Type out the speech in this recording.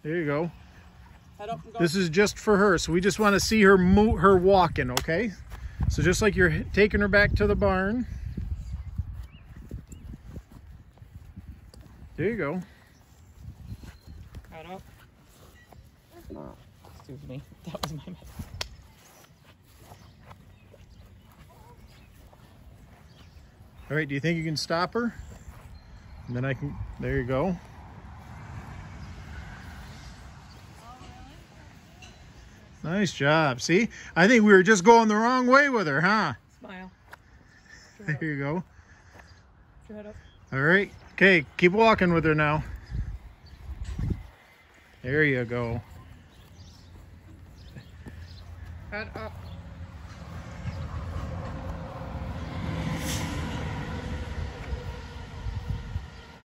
There you go. Head up and go. This is just for her, so we just want to see her move, her walking, okay? So just like you're taking her back to the barn. There you go. Head up. Excuse me. That was my mistake. All right, do you think you can stop her? And then I can, there you go. Nice job. See, I think we were just going the wrong way with her, huh? Smile. There you go. Put your head up. All right. Okay, keep walking with her now. There you go. Head up.